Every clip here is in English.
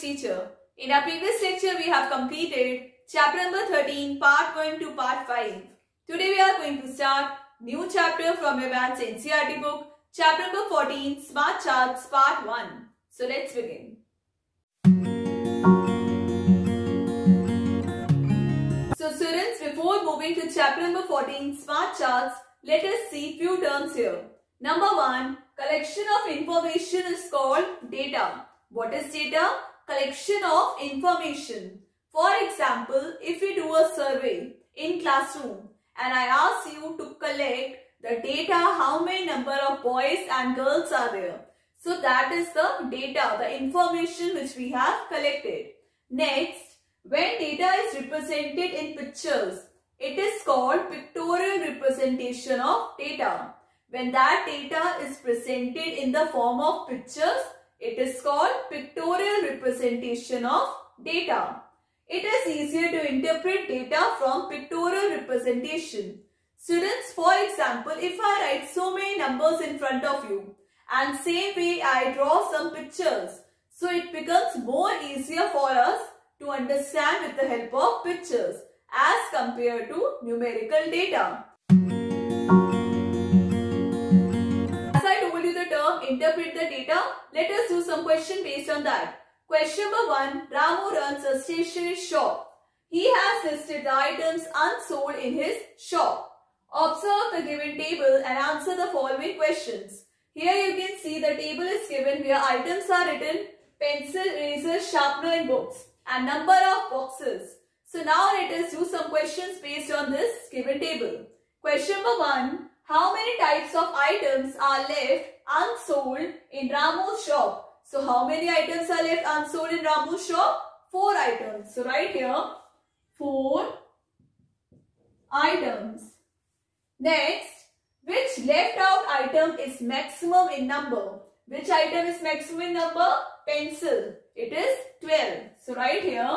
teacher. In our previous lecture, we have completed chapter number 13, part 1 to part 5. Today, we are going to start new chapter from your Advanced NCERT book, chapter number 14, Smart Charts, part 1. So, let's begin. So, students, before moving to chapter number 14, Smart Charts, let us see few terms here. Number 1, collection of information is called data. What is data? Collection of information. For example, if we do a survey in classroom and I ask you to collect the data, how many number of boys and girls are there. So that is the data, the information which we have collected. Next, when data is represented in pictures, it is called pictorial representation of data. When that data is presented in the form of pictures, it is called pictorial representation of data. It is easier to interpret data from pictorial representation. Students, for example, if I write so many numbers in front of you and same way I draw some pictures, so it becomes more easier for us to understand with the help of pictures as compared to numerical data. Interpret the data. Let us do some question based on that. Question number 1. Ramu runs a stationery shop. He has listed the items unsold in his shop. Observe the given table and answer the following questions. Here you can see the table is given where items are written: pencil, eraser, sharpener and books, and number of boxes. So now let us do some questions based on this given table. Question number 1. How many types of items are left unsold in Ramu's shop? So how many items are left unsold in Ramu's shop? 4 items. So right here, 4 items. Next, which left out item is maximum in number? Which item is maximum in number? Pencil. It is 12. So right here,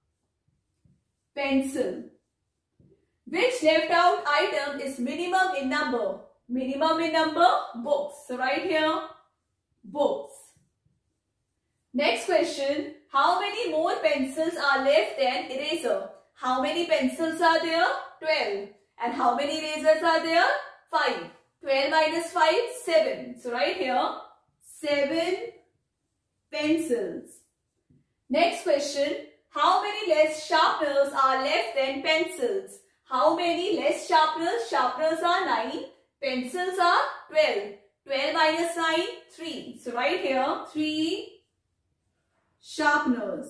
pencil. Which left out item is minimum in number? Minimum in number, books. So right here, books. Next question, how many more pencils are left than eraser? How many pencils are there? 12. And how many erasers are there? 5. 12 minus 5, 7. So right here, 7 pencils. Next question, how many less sharpeners are left than pencils? How many less sharpeners? Sharpeners are 9. Pencils are 12. 12 minus 9, 3. So right here, 3 sharpeners.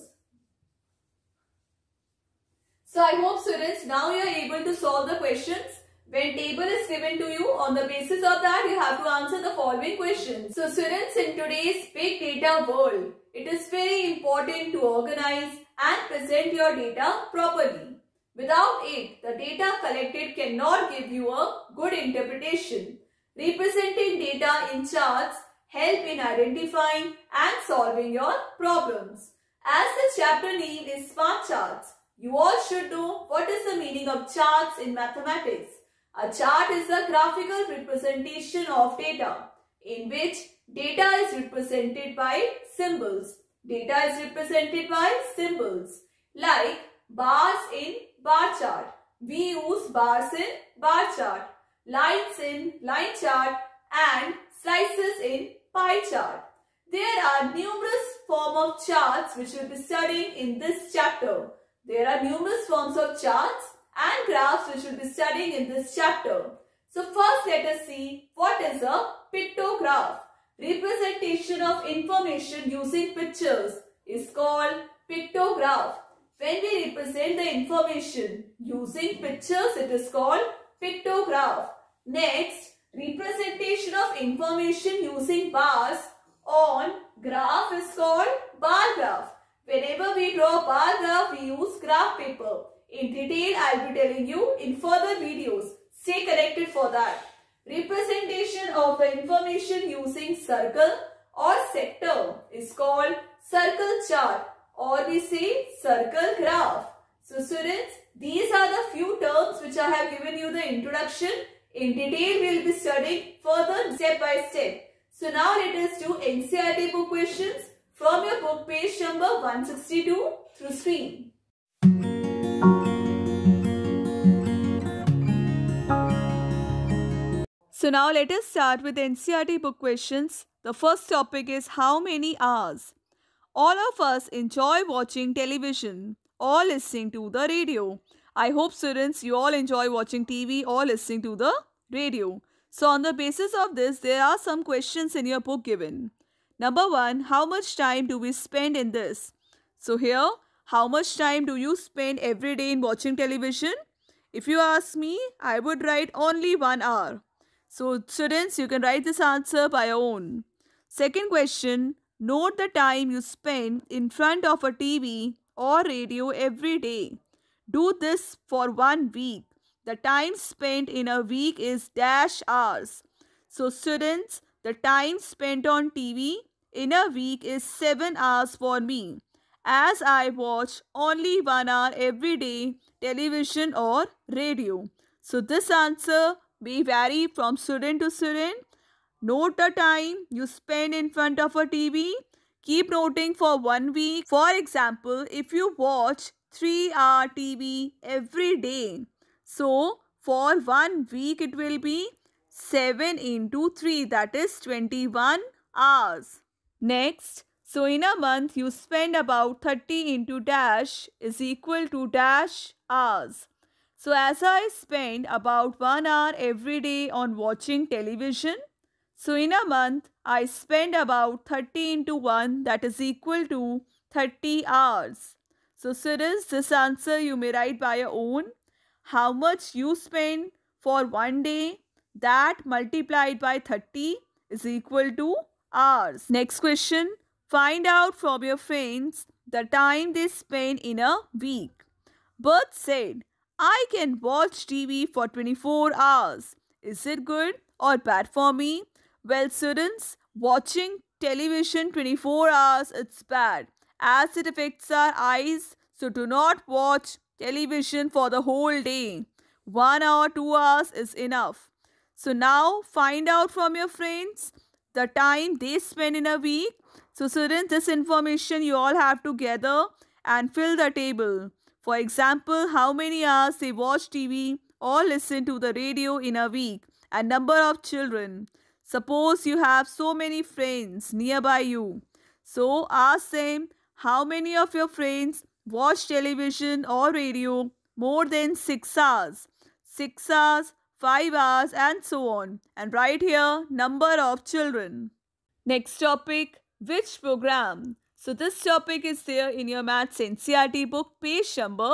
So I hope students now you are able to solve the questions. When table is given to you, on the basis of that you have to answer the following questions. So students, in today's big data world, it is very important to organize and present your data properly. Without it, the data collected cannot give you a good interpretation. Representing data in charts help in identifying and solving your problems. As the chapter name is Smart Charts, you all should know what is the meaning of charts in mathematics. A chart is a graphical representation of data in which data is represented by symbols. Data is represented by symbols like bars in bar chart. We use bars in bar chart, lines in line chart and slices in pie chart. There are numerous forms of charts which we will be studying in this chapter. There are numerous forms of charts and graphs which we will be studying in this chapter. So first let us see what is a pictograph. Representation of information using pictures is called pictograph. When we represent the information using pictures, it is called pictograph. Next, representation of information using bars on graph is called bar graph. Whenever we draw bar graph, we use graph paper. In detail, I will be telling you in further videos. Stay connected for that. Representation of the information using circle or sector is called circle chart, or we say circle graph. So students, these are the few terms which I have given you the introduction. In detail, we will be studying further step by step. So now let us do NCERT book questions from your book page number 162 through screen. So now let us start with NCERT book questions. The first topic is how many hours? All of us enjoy watching television or listening to the radio. I hope students you all enjoy watching TV or listening to the radio. So on the basis of this, there are some questions in your book given. Number 1, how much time do we spend in this? So here, how much time do you spend every day in watching television? If you ask me, I would write only 1 hour. So students, you can write this answer by your own. Second question, note the time you spend in front of a TV or radio every day. Do this for 1 week. The time spent in a week is dash hours. So students, the time spent on TV in a week is 7 hours for me, as I watch only 1 hour every day television or radio. So this answer may vary from student to student. Note the time you spend in front of a TV. Keep noting for 1 week. For example, if you watch 3-hour TV every day, so for 1 week it will be 7 into 3, that is 21 hours. Next, so in a month you spend about 30 into dash is equal to dash hours. So as I spend about 1 hour every day on watching television, so in a month I spend about 30 into 1, that is equal to 30 hours. So students, this answer you may write by your own. How much you spend for 1 day, that multiplied by 30 is equal to hours. Next question, find out from your friends the time they spend in a week. Bert said, I can watch TV for 24 hours. Is it good or bad for me? Well students, watching television 24 hours it's bad as it affects our eyes. So do not watch television for the whole day. 1 hour, 2 hours is enough. So now find out from your friends the time they spend in a week. So students, this information you all have to gather and fill the table. For example, how many hours they watch TV or listen to the radio in a week and number of children. Suppose you have so many friends nearby you. So ask them how many of your friends watch television or radio more than 6 hours. 6 hours, 5 hours and so on. And write here number of children. Next topic, which program? So this topic is there in your Maths NCERT book, page number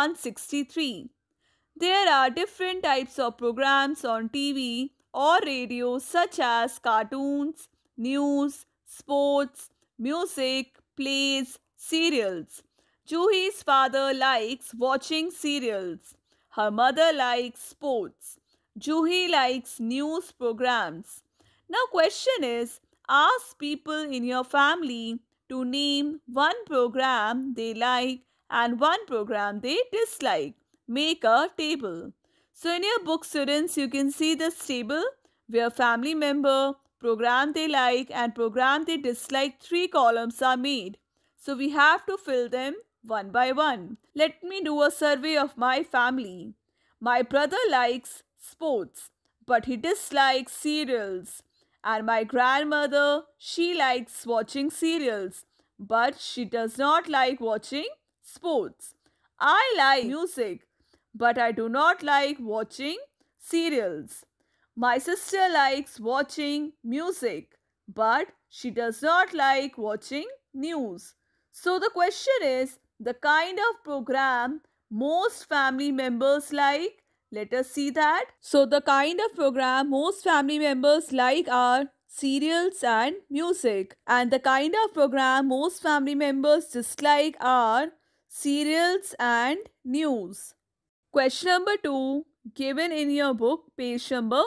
163. There are different types of programs on TV or radio such as cartoons, news, sports, music, plays, serials. Juhi's father likes watching serials. Her mother likes sports. Juhi likes news programs. Now question is, ask people in your family to name 1 program they like and 1 program they dislike. Make a table. So in your book students, you can see this table where family member, program they like and program they dislike 3 columns are made. So we have to fill them one by one. Let me do a survey of my family. My brother likes sports, but he dislikes serials. And my grandmother, she likes watching serials, but she does not like watching sports. I like music, but I do not like watching serials. My sister likes watching music, but she does not like watching news. So the question is, the kind of program most family members like. Let us see that. So the kind of program most family members like are serials and music. And the kind of program most family members dislike are serials and news. Question number 2, given in your book, page number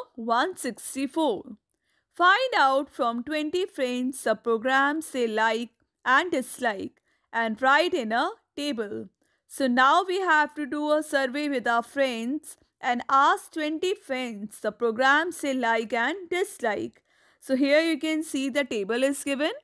164. Find out from 20 friends the programs they like and dislike and write in a table. So now we have to do a survey with our friends and ask 20 friends the programs they like and dislike. So here you can see the table is given.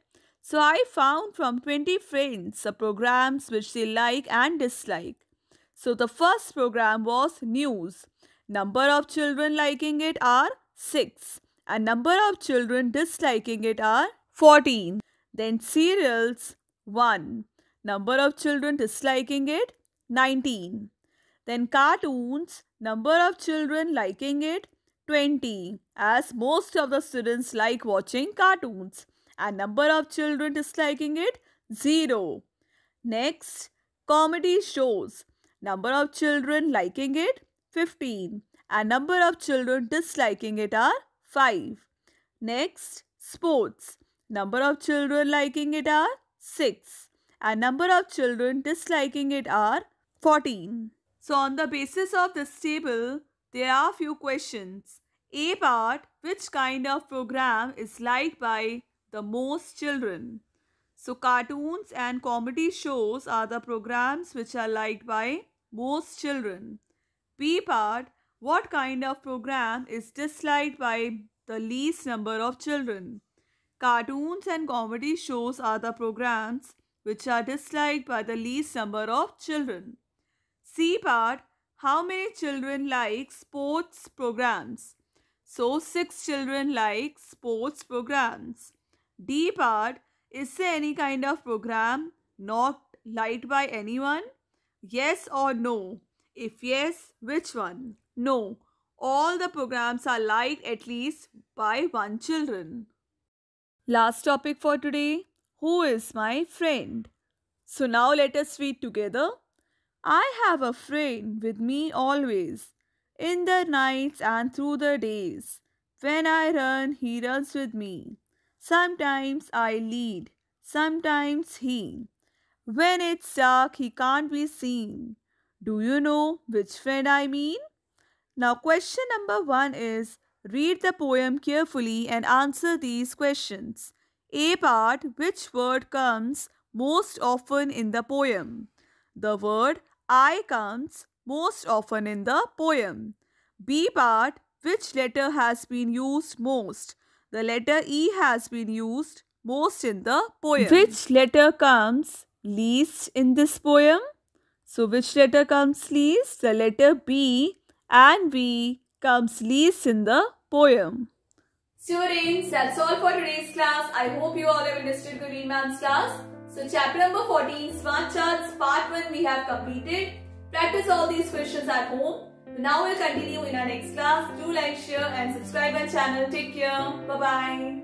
So I found from 20 friends the programs which they like and dislike. So the first program was news. Number of children liking it are 6 and number of children disliking it are 14. Then serials 1. Number of children disliking it 19. Then cartoons, number of children liking it 20, as most of the students like watching cartoons, and number of children disliking it 0. Next, comedy shows, number of children liking it 15, and number of children disliking it are 5. Next, sports, number of children liking it are 6, and number of children disliking it are 14. So on the basis of this table, there are few questions. A part, which kind of program is liked by the most children? So cartoons and comedy shows are the programs which are liked by most children. B part, what kind of program is disliked by the least number of children? Cartoons and comedy shows are the programs which are disliked by the least number of children. C part, how many children like sports programs? So 6 children like sports programs. D part, is there any kind of program not liked by anyone? Yes or no? If yes, which one? No. All the programs are liked at least by one children. Last topic for today. Who is my friend? So now let us read together. I have a friend with me always, in the nights and through the days. When I run, he runs with me. Sometimes I lead, sometimes he. When it's dark, he can't be seen. Do you know which friend I mean? Now question number 1 is, read the poem carefully and answer these questions. A part, which word comes most often in the poem? The word I comes most often in the poem. B part, which letter has been used most? The letter E has been used most in the poem. Which letter comes least in this poem? So which letter comes least? The letter B, and B comes least in the poem. Students, that's all for today's class. I hope you all have understood Gurleen Ma'am's class. So chapter number 14, Smart Charts, part 1 we have completed. Practice all these questions at home. Now we'll continue in our next class. Do like, share and subscribe our channel. Take care. Bye-bye.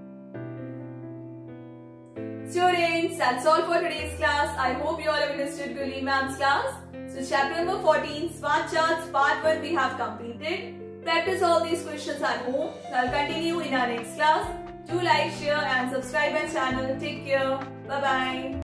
Students, that's all for today's class. I hope you all have understood Gurleen Ma'am's class. So chapter number 14, Smart Charts, part 1 we have completed. Practice all these questions at home. I'll continue in our next class. Do like, share and subscribe our channel. Take care. Bye-bye.